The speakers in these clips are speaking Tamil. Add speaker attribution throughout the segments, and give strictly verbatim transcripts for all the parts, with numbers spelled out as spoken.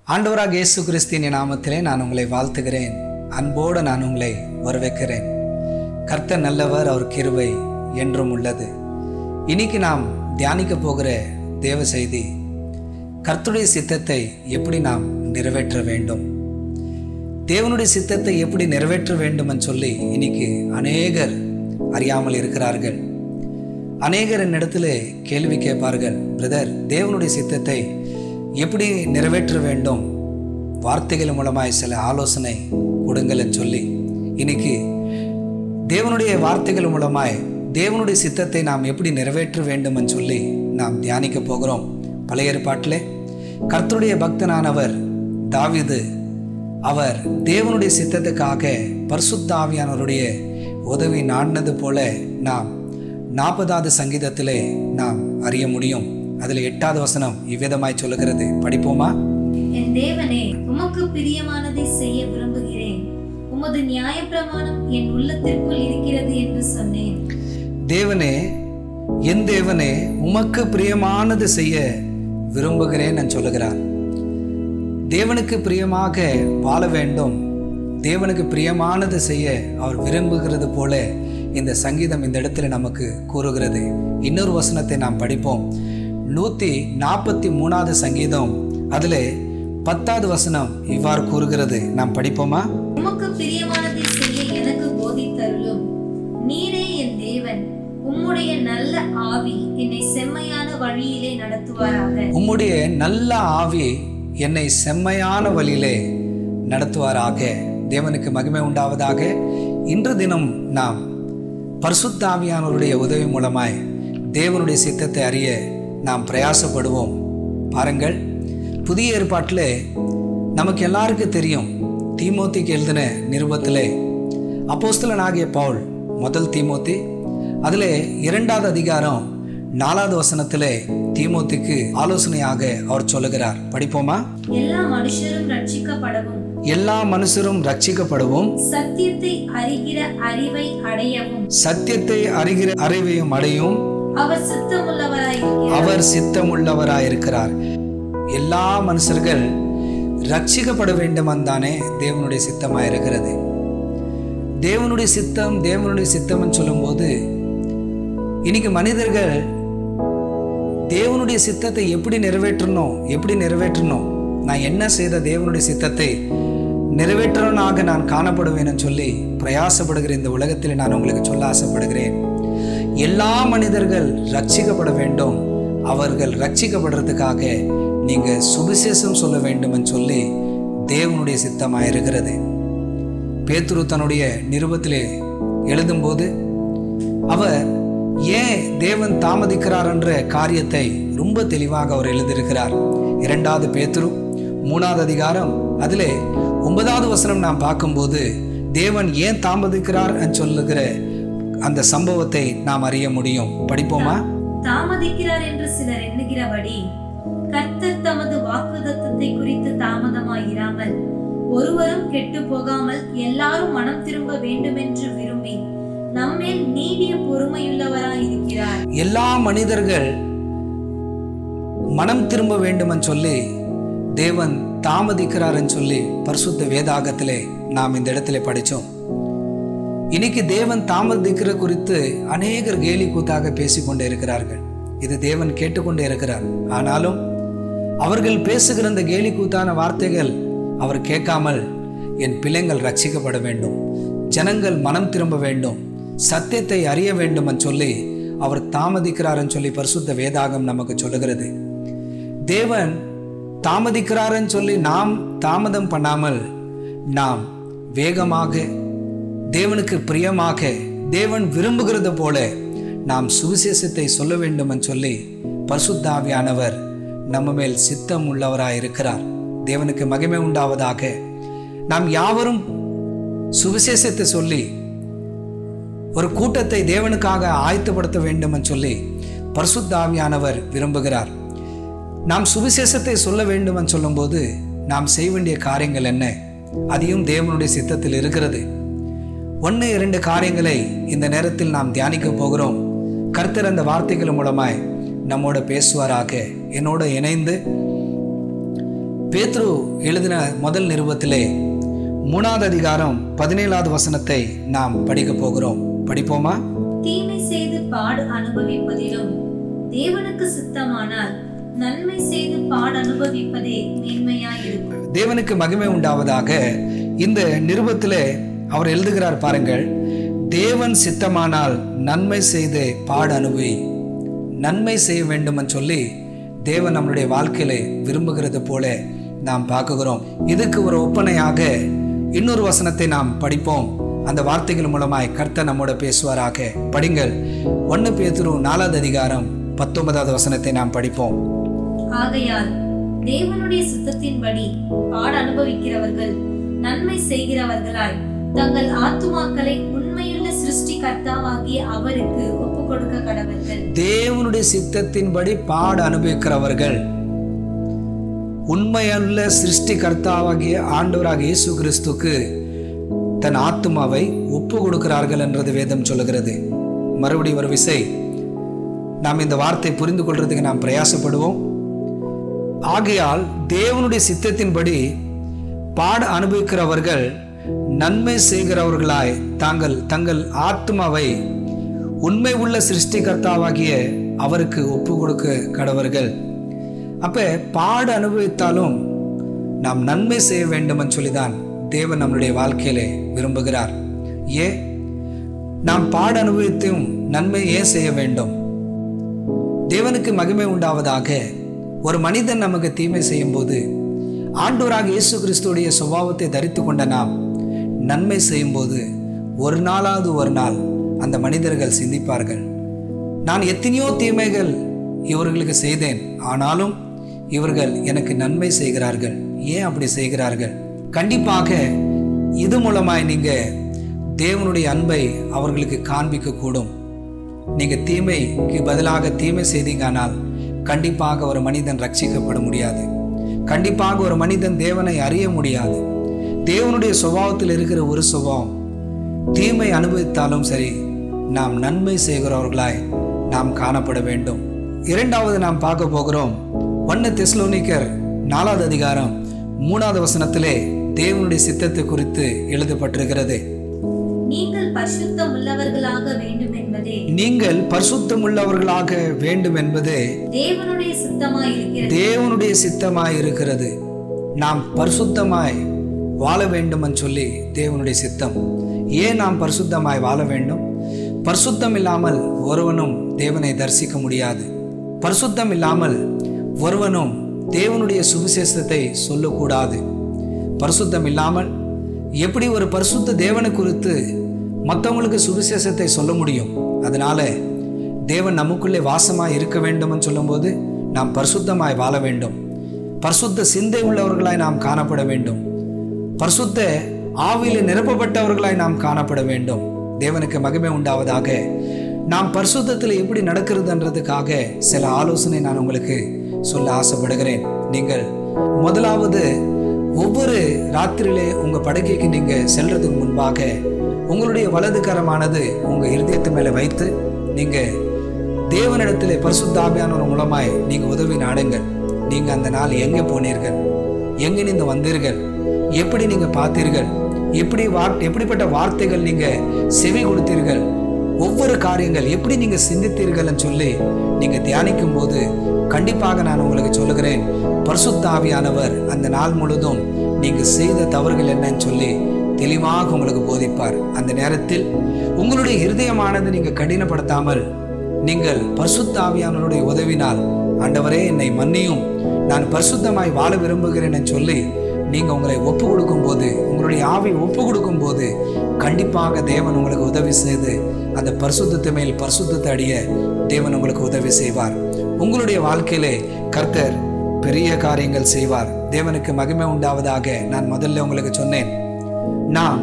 Speaker 1: ஆண்டவராக இயேசு கிறிஸ்துவின் நாமத்திலே நான் உங்களை வாழ்த்துகிறேன். அன்போடு நான் உங்களை வரவேற்கிறேன். கர்த்தர் நல்லவர், அவர் கிருபை என்றும் உள்ளது. இன்னைக்கு நாம் தியானிக்க போகிற தேவ செய்தி, கர்த்தருடைய சித்தத்தை எப்படி நாம் நிறைவேற்ற வேண்டும், தேவனுடைய சித்தத்தை எப்படி நிறைவேற்ற வேண்டும் என்று சொல்லி இன்னைக்கு அநேகர் அறியாமல் இருக்கிறார்கள். அநேகர் என்னிடத்தில் கேள்வி கேட்பார்கள், பிரதர், தேவனுடைய சித்தத்தை எப்படி நிறைவேற்ற வேண்டும், வார்த்தைகள் மூலமாய் சில ஆலோசனை கொடுங்கள் என்று சொல்லி இன்னைக்கு தேவனுடைய வார்த்தைகள் மூலமாய் தேவனுடைய சித்தத்தை நாம் எப்படி நிறைவேற்ற வேண்டும் என்று சொல்லி நாம் தியானிக்க போகிறோம். பழைய ஏற்பாட்டிலே கர்த்தருடைய பக்தனானவர் தாவீது, அவர் தேவனுடைய சித்தத்துக்காக பரிசுத்த ஆவியானவருடைய உதவி நாடினது போல நாம் நாற்பதாவது சங்கீதத்திலே நாம் அறிய முடியும். அதில் எட்டாவது வசனம் இவ்விதமாய் சொல்லுகிறது, படிப்போமா?
Speaker 2: என் தேவனே, உமக்கு பிரியமானதை செய்ய விரும்புகிறேன், உமது நியாயப்பிரமாணம் என் உள்ளத்திற்குள் இருக்கிறது என்று சொன்னேன்.
Speaker 1: தேவனே, என் தேவனே, உமக்கு பிரியமானது செய்ய விரும்புகிறேன் என்று சொல்லுகிறார். தேவனுக்கு பிரியமாக வாழ வேண்டும், தேவனுக்கு பிரியமானது செய்ய அவர் விரும்புகிறது போல இந்த சங்கீதம் இந்த இடத்துல நமக்கு கூறுகிறது. இன்னொரு வசனத்தை நாம் படிப்போம். நூத்தி நாற்பத்தி மூணாவது சங்கீதம் அதுல பத்தாவது வசனம் இவ்வாறு கூறுகிறது, நாம் படிப்போமா?
Speaker 2: உமக்கு பிரியமானதை செய்ய எனக்கு போதித்தருளும், நீரே என் தேவன், உம்முடைய நல்ல ஆவி என்னை செம்மையான வழியிலே நடத்துவாராக. உம்முடைய
Speaker 1: நல்ல ஆவி என்னை செம்மையான வழியிலே நடத்துவாராக. தேவனுக்கு மகிமை உண்டாவதாக. இன்று தினம் நாம் பரிசுத்த ஆவியானவருடைய உதவி மூலமாய் தேவனுடைய சித்தத்தை அறிய நாம் பிரயாசப்படுவோம். பாருங்கள், புதிய ஏற்பாட்டில் நமக்கு எல்லாருக்கும் தெரியும், தீமோத்திக்கு எழுதின நிருபத்திலே அப்போஸ்தலனாகிய பவுல் முதல் தீமோத்தி அதில் இரண்டாவது அதிகாரம் நாலாவது வசனத்திலே தீமோத்திக்கு ஆலோசனையாக அவர் சொல்லுகிறார், படிப்போமா?
Speaker 2: எல்லா மனுஷரும் ரட்சிக்கப்படவும்
Speaker 1: எல்லா மனுஷரும் ரட்சிக்கப்படவும்
Speaker 2: சத்தியத்தை அறிகிற அறிவை அடையவும்
Speaker 1: சத்தியத்தை அறிகிற அறிவையும் அடையும்
Speaker 2: அவர் சித்தமுள்ளவராயிருக்கிறார்.
Speaker 1: அவர் சித்தமுள்ளவராயிருக்கிறார். எல்லா மனுஷர்கள் ரட்சிக்கப்பட வேண்டும் தானே தேவனுடைய சித்தமாக இருக்கிறது. தேவனுடைய சித்தம் தேவனுடைய சித்தம்னு சொல்லும்போது இன்னைக்கு மனிதர்கள் தேவனுடைய சித்தத்தை எப்படி நிறைவேற்றணும் எப்படி நிறைவேற்றணும் நான் என்ன செய்த தேவனுடைய சித்தத்தை நிறைவேற்றனாக நான் காணப்படுவேன்னு சொல்லி பிரயாசப்படுகிற இந்த உலகத்தில் நான் உங்களுக்கு சொல்ல ஆசைப்படுகிறேன். எல்லா மனிதர்கள் ரட்சிக்கப்பட வேண்டும், அவர்கள் ரட்சிக்கப்படுறதுக்காக நீங்க சுவிசேஷம் சொல்ல வேண்டும் சொல்லி தேவனுடைய சித்தமாக இருக்கிறது. பேதுரு தன்னுடைய நிருபத்திலே எழுதும்போது அவர் ஏன் தேவன் தாமதிக்கிறார் என்ற காரியத்தை ரொம்ப தெளிவாக அவர் எழுதியிருக்கிறார். இரண்டாவது பேதுரு மூணாவது அதிகாரம் அதிலே ஒன்பதாவது வசனம் நாம் பார்க்கும்போது தேவன் ஏன் தாமதிக்கிறார் என்று சொல்லுகிற அந்த சம்பவத்தை நாம் அறிய முடியும். படிப்போமா?
Speaker 2: தாமதிக்கிறார் என்று சிலர் எண்ணுகிறபடி கர்த்தர் தமது வாக்குத்தத்தத்தை குறித்து தாமதமாயிராமல் ஒருவரும் கெட்டு போகாமல் எல்லாரும் மனம் திரும்ப வேண்டும் என்று விரும்பி நம்மேல் நீடிய பொறுமையுள்ளவராய் இருக்கிறார்.
Speaker 1: எல்லா மனிதர்கள் மனம் திரும்ப வேண்டும் என்று சொல்லி தேவன் தாமதிக்கிறார் என்று சொல்லி பரிசுத்த வேதாகத்திலே நாம் இந்த இடத்துல படித்தோம். இன்னைக்கு தேவன் தாமதிக்கிற குறித்து அநேகர் கேலி கூத்தாக பேசிக்கொண்டே இருக்கிறார்கள். இது தேவன் கேட்டுக்கொண்டே இருக்கிறார். ஆனாலும் அவர்கள் பேசுகிற அந்த கேலி கூத்தான வார்த்தைகள் அவர் கேட்காமல், என் பிள்ளைகள் ரட்சிக்கப்பட வேண்டும், ஜனங்கள் மனம் திரும்ப வேண்டும், சத்தியத்தை அறிய வேண்டும் என்று சொல்லி அவர் தாமதிக்கிறார் என்று சொல்லி பரிசுத்த வேதாகம் நமக்கு சொல்லுகிறது. தேவன் தாமதிக்கிறார்ன்னு சொல்லி நாம் தாமதம் பண்ணாமல் நாம் வேகமாக தேவனுக்கு பிரியமாக தேவன் விரும்புகிறது போல நாம் சுவிசேஷத்தை சொல்ல வேண்டும் என்று சொல்லி பரிசுத்த ஆவியானவர் நம்ம மேல் சித்தம் உள்ளவராய் இருக்கிறார். தேவனுக்கு மகிமை உண்டாவதாக. நாம் யாவரும் சுவிசேஷத்தை சொல்லி ஒரு கூட்டத்தை தேவனுக்காக ஆயத்தப்படுத்த வேண்டும் என்று சொல்லி பரிசுத்த ஆவியானவர் விரும்புகிறார். நாம் சுவிசேஷத்தை சொல்ல வேண்டும் என்று சொல்லும்போது நாம் செய்ய வேண்டிய காரியங்கள் என்ன, அதையும் தேவனுடைய சித்தத்தில் இருக்கிறது. ஒன்று இரண்டு காரியங்களை இந்த நேரத்தில் நாம் தியானிக்க போகிறோம். கர்த்தர் அந்த வார்த்தைகள் மூலமாய் நம்மோட பேசுவாராக. என்னோட இணைந்து பேதுரு எழுதின முதல் நிருபத்திலே மூணாவது அதிகாரம் பதினேழாவது வசனத்தை நாம் படிக்க போகிறோம். படிப்போமா?
Speaker 2: தீமை செய்து பாடு அனுபவிப்பதிலும் தேவனுக்கு சித்தமானால் நன்மை செய்து பாடு அனுபவிப்பதே மேன்மையாயிருக்கும்.
Speaker 1: தேவனுக்கு மகிமை உண்டாவதாக. இந்த நிருபத்திலே அவர் எழுதுகிறார் பாருங்கள், தேவன் சித்தமானால் நன்மை செய்து பாடு அனுபவி. நன்மை செய்ய வேண்டும் சொல்லி தேவன் நம்மளுடைய வாழ்க்கையில விரும்புகிறது போல நாம் பார்க்குகிறோம். இதுக்கு ஒரு ஒப்பனையாக இன்னொரு வசனத்தை நாம் படிப்போம். அந்த வார்த்தைகள் மூலமாய் கர்த்தர் நம்மோட பேசுவாராக. படிங்கள். ஒன்னு பேதுரு நாலாவது அதிகாரம் பத்தொன்பதாவது வசனத்தை நாம் படிப்போம்.
Speaker 2: ஆகையால் தேவனுடைய சித்தத்தின்படி பாட அனுபவிக்கிறவர்கள் நன்மை செய்கிறவர்களாய் தங்கள் ஆத்துமாக்களை உண்மையுள்ள சிருஷ்டி கர்த்தாவாகிய அவருக்கு ஒப்பு கொடுக்க கடவர்கள். தேவனுடைய
Speaker 1: சித்தத்தின்படி பாட அனுபவிக்கிறவர்கள் உண்மையுள்ள சிருஷ்டி கர்த்தாவாகிய ஆண்டவராக இயேசு கிறிஸ்துக்கு தன் ஆத்துமாவை ஒப்பு கொடுக்கிறார்கள் என்றது வேதம் சொல்லுகிறது. மறுபடியும் ஒரு விசை நாம் இந்த வார்த்தை புரிந்து கொள்றதுக்கு நாம் பிரயாசப்படுவோம். ஆகையால் தேவனுடைய சித்தத்தின்படி பாட அனுபவிக்கிறவர்கள் நன்மை செய்கிறவர்களாய் தாங்கள் தங்கள் ஆத்மாவை உண்மை உள்ள சிருஷ்டிகர்த்தாவாகிய அவருக்கு ஒப்பு கொடுக்க கடவர்கள். அப்ப பாட அனுபவித்தாலும் நாம் நன்மை செய்ய வேண்டும் என்று சொல்லிதான் தேவன் நம்மளுடைய வாழ்க்கையிலே விரும்புகிறார். ஏன் நாம் பாட அனுபவித்தும் நன்மை ஏன் செய்ய வேண்டும்? தேவனுக்கு மகிமை உண்டாவதாக. ஒரு மனிதன் நமக்கு தீமை செய்யும் போது ஆண்டவராக இயேசு கிறிஸ்துடைய சுபாவத்தை தரித்து கொண்ட நாம் நன்மை செய்யும் போது ஒரு நாளாவது ஒரு நாள் அந்த மனிதர்கள் சிந்திப்பார்கள், நான் எத்தனையோ தீமைகள் இவர்களுக்கு செய்தேன், ஆனாலும் இவர்கள் எனக்கு நன்மை செய்கிறார்கள். ஏன் அப்படி செய்கிறார்கள்? கண்டிப்பாக இது மூலமாய் நீங்க தேவனுடைய அன்பை அவர்களுக்கு காண்பிக்க கூடும். நீங்க தீமைக்கு பதிலாக தீமை செய்தீங்கனால் கண்டிப்பாக ஒரு மனிதன் ரட்சிக்கப்பட முடியாது. கண்டிப்பாக ஒரு மனிதன் தேவனை அறிய முடியாது. தேவனுடைய சுபாவத்தில் இருக்கிற ஒரு சுபாவம், தீமை அனுபவித்தாலும் சரி நாம் நன்மை செய்கிறவர்களாய் நாம் காணப்பட வேண்டும். இரண்டாவது நாம் பார்க்க போகிறோம். ஒன்னு தெசலோனிக்கர் நாலாவது அதிகாரம் மூணாவது வசனத்திலே தேவனுடைய சித்தத்தை குறித்து எழுதப்பட்டிருக்கிறது.
Speaker 2: நீங்கள் பரிசுத்தம் உள்ளவர்களாக வேண்டும் என்பதே
Speaker 1: நீங்கள் பரிசுத்தம் உள்ளவர்களாக வேண்டும் என்பதே
Speaker 2: தேவனுடைய சித்தமாய் இருக்கிறது.
Speaker 1: தேவனுடைய சித்தமாய் இருக்கிறது. நாம் பரிசுத்தமாய் வாழ வேண்டும் என்று சொல்லி தேவனுடைய சித்தம். ஏன் நாம் பரிசுத்தமாய் வாழ வேண்டும்? பரிசுத்தம் இல்லாமல் ஒருவனும் தேவனை தரிசிக்க முடியாது. பரிசுத்தம் இல்லாமல் ஒருவனும் தேவனுடைய சுவிசேஷத்தை சொல்லக்கூடாது. பரிசுத்தம் இல்லாமல் எப்படி ஒரு பரிசுத்த தேவனை குறித்து மற்றவங்களுக்கு சுவிசேஷத்தை சொல்ல முடியும்? அதனால தேவன் நமக்குள்ளே வாசமாய் இருக்க வேண்டும் என்று சொல்லும்போது நாம் பரிசுத்தமாய் வாழ வேண்டும். பரிசுத்த சிந்தை உள்ளவர்களாய் நாம் காணப்பட வேண்டும். பரிசுத்த ஆவியில் நிரப்பப்பட்டவர்களாய் நாம் காணப்பட வேண்டும். தேவனுக்கு மகிமை உண்டாவதாக. நாம் பரிசுத்தத்தில் எப்படி நடக்கிறதுன்றதுக்காக சில ஆலோசனை நான் உங்களுக்கு சொல்ல ஆசைப்படுகிறேன். நீங்கள் முதலாவது ஒவ்வொரு ராத்திரியிலே உங்க படுக்கைக்கு நீங்க செல்றதுக்கு முன்பாக உங்களுடைய வலது கரமானது உங்க இருதயத்து மேல வைத்து நீங்க தேவனிடத்திலே பரிசுத்த ஆவியானவர் மூலமாய் நீங்க உதவி நாடுங்கள். நீங்க அந்த நாள் எங்க போனீர்கள், எங்க நீங்க வந்தீர்கள், எப்படி நீங்க பார்த்தீர்கள், எப்படி எப்படிப்பட்ட வார்த்தைகள் நீங்க செவி கொடுத்தீர்கள், ஒவ்வொரு காரியங்கள் எப்படி நீங்க சிந்தித்தீர்கள் சொல்லி நீங்க தியானிக்கும் போது கண்டிப்பாக நான் உங்களுக்கு சொல்லுகிறேன், பரிசுத்த ஆவியானவர் அந்த நாள் முழுதும் நீங்க செய்த தவறுகள் என்னன்னு சொல்லி தெளிவாக உங்களுக்கு போதிப்பார். அந்த நேரத்தில் உங்களுடைய இருதயமானது நீங்க கடினப்படுத்தாமல் நீங்கள் பரிசுத்த ஆவியானவருடைய உதவினால், ஆண்டவரே என்னை மன்னியும், நான் பரிசுத்தமாய் வாழ விரும்புகிறேன் சொல்லி நீங்க உங்களை ஒப்பு கொடுக்கும் போது, உங்களுடைய ஆவி ஒப்பு கொடுக்கும் போது கண்டிப்பாக தேவன் உங்களுக்கு உதவி செய்து அந்த பரிசுத்தத்தை மேல் பரிசுத்தத்தை அடைய தேவன் உங்களுக்கு உதவி செய்வார். உங்களுடைய வாழ்க்கையிலே கர்த்தர் பெரிய காரியங்கள் செய்வார். தேவனுக்கு மகிமை உண்டாவதாக. நான் முதல்ல உங்களுக்கு சொன்னேன், நாம்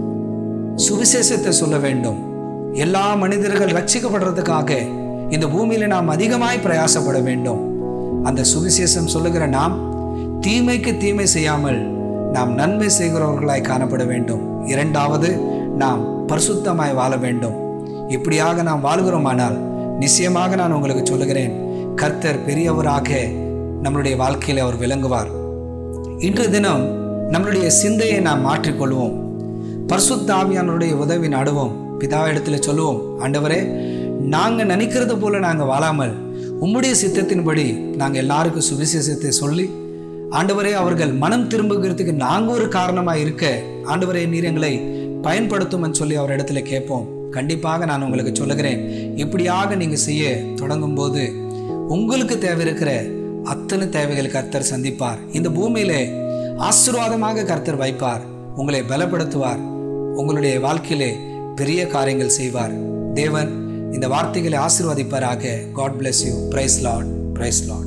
Speaker 1: சுவிசேஷத்தை சொல்ல வேண்டும். எல்லா மனிதர்கள் ரட்சிக்கப்படுறதுக்காக இந்த பூமியில நாம் அதிகமாய் பிரயாசப்பட வேண்டும். அந்த சுவிசேஷம் சொல்லுகிற நாம் தீமைக்கு தீமை செய்யாமல் நாம் நன்மை செய்கிறவர்களாய் காணப்பட வேண்டும். இரண்டாவது, நாம் பரிசுத்தமாய் வாழ வேண்டும். இப்படியாக நாம் வாழ்கிறோமானால் நிச்சயமாக நான் உங்களுக்கு சொல்லுகிறேன், கர்த்தர் பெரியவராக நம்மளுடைய வாழ்க்கையில அவர் விளங்குவார். இன்று தினம் நம்மளுடைய சிந்தையை நாம் மாற்றிக்கொள்வோம். பரிசுத்த ஆவியானவருடைய உதவி நாடுவோம். பிதா இடத்துல சொல்லுவோம், ஆண்டவரே, நாங்கள் நினைக்கிறது போல நாங்கள் வாழாமல் உம்முடைய சித்தத்தின்படி நாங்கள் எல்லாருக்கும் சுவிசேஷத்தை சொல்லி, ஆண்டவரே, அவர்கள் மனம் திரும்புகிறதுக்கு நாங்கள் ஒரு காரணமாக இருக்க ஆண்டவரே நீர் எங்களை பயன்படுத்தும் சொல்லி அவர் இடத்துல கேட்போம். கண்டிப்பாக நான் உங்களுக்கு சொல்லுகிறேன், இப்படியாக நீங்கள் செய்ய தொடங்கும் போது உங்களுக்கு தேவை இருக்கிற அத்தனை தேவைகள் கர்த்தர் சந்திப்பார். இந்த பூமியிலே ஆசீர்வாதமாக கர்த்தர் வைப்பார், உங்களை பலப்படுத்துவார், உங்களுடைய வாழ்க்கையிலே பெரிய காரியங்கள் செய்வார். தேவன் இந்த வார்த்தைகளை ஆசீர்வதிப்பாராக. God bless you. Praise Lord. Praise Lord.